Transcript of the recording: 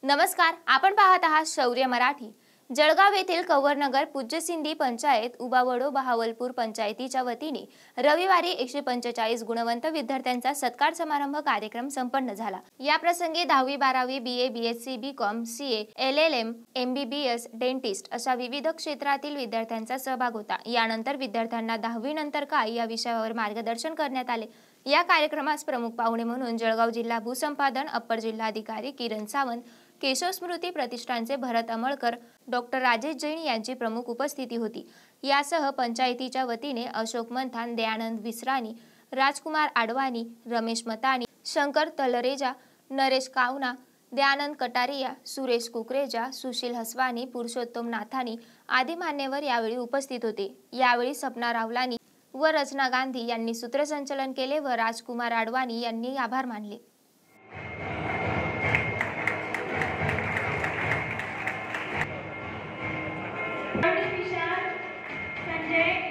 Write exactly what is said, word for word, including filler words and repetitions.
नमस्कार, आपण पाहत आहात शौर्य मराठी। जळगाव येथील कवरनगर पूज्यसिंधी पंचायत उबावडो बहावलपूर पंचायतीच्या वतीने रविवारी एकशे पंचेचाळीस गुणवंत विद्यार्थ्यांचा सत्कार समारंभ कार्यक्रम संपन्न झाला। या प्रसंगी दहावी बारावी BA BSc BCom CA LLM MBBS dentist अशा विविध क्षेत्रातील विद्यार्थ्यांचा सहभाग होता। यानंतर विद्यार्थ्यांना दहावी नंतर काय या विषयावर मार्गदर्शन करण्यात आले। या कार्यक्रमास प्रमुख पाहुणे म्हणून जळगाव जिल्हा भूसंपादन अप्पर जिल्हाधिकारी किरण सावंत, केशव स्मृती प्रतिष्ठानचे भरत अमळकर, डॉक्टर राजेश जैन यांची प्रमुख उपस्थिती होती। यासह पंचायतीच्या वतीने अशोक मंथान, दयानंद विसरानी, राजकुमार आडवाणी, रमेश मतानी, शंकर तलरेजा, नरेश कावना, दयानंद कटारिया, सुरेश कुकरेजा, सुशील हसवानी, पुरुषोत्तम नाथानी आदी मान्यवर यावेळी उपस्थित होते। यावेळी सपना रावलानी व रचना गांधी यांनी सूत्रसंचलन केले व राजकुमार आडवाणी यांनी आभार मानले। संजय